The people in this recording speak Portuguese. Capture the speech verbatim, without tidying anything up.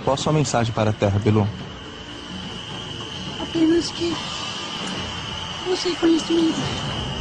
Qual a sua mensagem para a Terra, Bilu? Apenas que... busque conhecimento.